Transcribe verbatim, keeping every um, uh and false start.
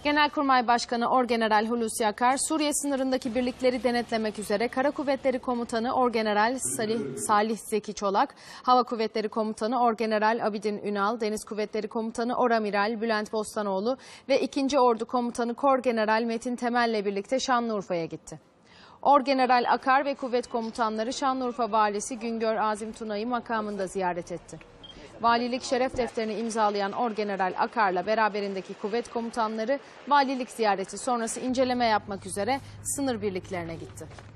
Genelkurmay Başkanı Orgeneral Hulusi Akar, Suriye sınırındaki birlikleri denetlemek üzere Kara Kuvvetleri Komutanı Orgeneral Salih, Salih Zeki Çolak, Hava Kuvvetleri Komutanı Orgeneral Abidin Ünal, Deniz Kuvvetleri Komutanı Oramiral Bülent Bostanoğlu ve ikinci. Ordu Komutanı Korgeneral Metin Temel'le birlikte Şanlıurfa'ya gitti. Orgeneral Akar ve kuvvet komutanları Şanlıurfa Valisi Güngör Azim Tuna'yı makamında ziyaret etti. Valilik şeref defterini imzalayan Orgeneral Akar'la beraberindeki kuvvet komutanları valilik ziyareti sonrası inceleme yapmak üzere sınır birliklerine gitti.